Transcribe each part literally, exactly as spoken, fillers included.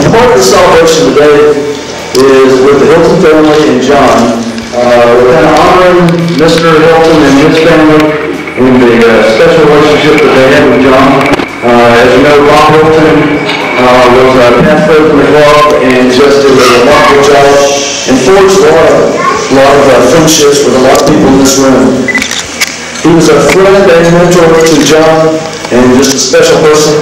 part of the celebration today is with the Hilton family and John. Uh, we're kind of honoring Mister Hilton and his family in the uh, special relationship that they had with John. Uh, as you know, Bob Hilton uh, was a past president of the club and just did a remarkable job and forged a lot of, a lot of uh, friendships with a lot of people in this room. He was a friend and mentor to John and just a special person.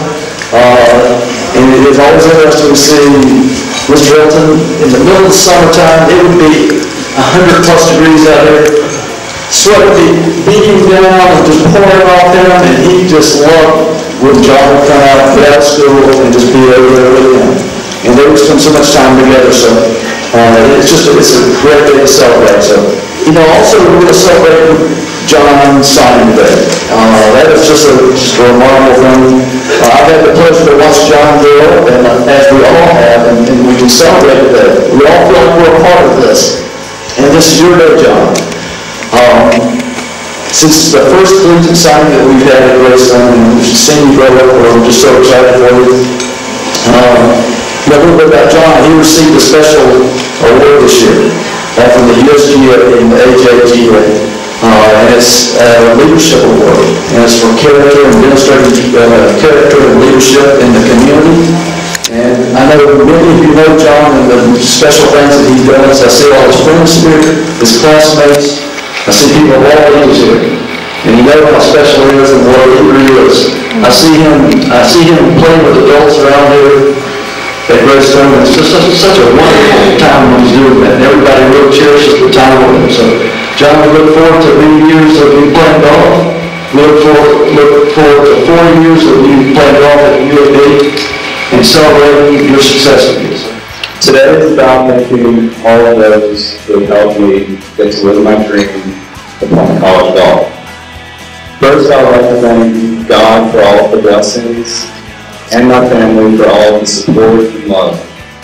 Uh, and it is always interesting to see Mister Hilton in the middle of the summertime. It would be one hundred plus degrees out here. Sweat would be beating down and just pouring off him, and he just loved when John would come out of school and just be over there with him. And they would spend so much time together, so uh, it's just a, it's a great day to celebrate. So, you know, also we're going to celebrate John signing today. Uh, that is just a, just a remarkable thing. Uh, I've had the pleasure to watch John grow up, and uh, as we all have, and, and we can celebrate today. We all feel like we're a part of this. And this is your day, John. Um, since the first collegiate signing that we've had at Greystone, and we've seen you grow up, we're just so excited for you. Um, a little bit about John. He received a special award this year uh, from the U S G A and the A J G A. Uh, and it's a leadership award. And it's for character and demonstrating uh, character and leadership in the community. And I know many of you know John and the special things that he does. I see all his friends here, his classmates. I see people of all ages here. And you know how special he is and what he really is. I see him, I see him playing with adults around here at Greystone. It's just such, such a wonderful time when he's doing that. And everybody really cherishes the time with him. So, John, we look forward to many years of you playing golf. Look forward, look forward to four years of you playing golf at U A B. And celebrating your success with you. Today is about thanking all of those who have helped me get to live my dream of playing college golf. First, I would like to thank God for all of the blessings and my family for all of the support and love.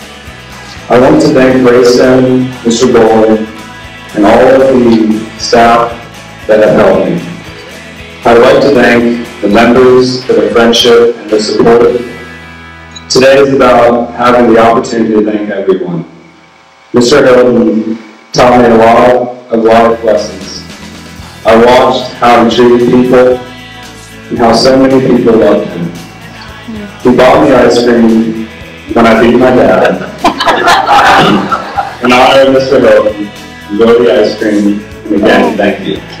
I want to thank Greystone, Mister Bowling, and all of the staff that have helped me. I would like to thank the members for their friendship and their support. Today is about having the opportunity to thank everyone. Mister Hilton taught me a lot, a lot of lessons. I watched how he treated people and how so many people loved him. He bought me ice cream when I beat my dad. In honor of Mister Hilton, enjoy the ice cream, and again, thank you.